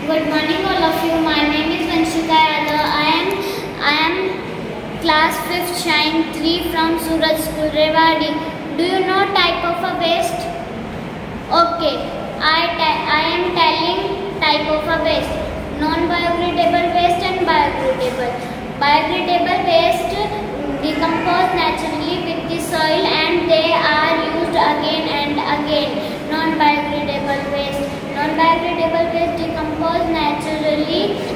Good morning all of you. My name is Vanshika Yadav. I am class 5th Shine 3 from Suraj School Rewari. Do you know type of a waste? Okay. I am telling type of a waste. Non-biodegradable waste and biodegradable. Biodegradable waste decompose naturally with the soil and they are used again and again. Non-biodegradable waste decompose naturally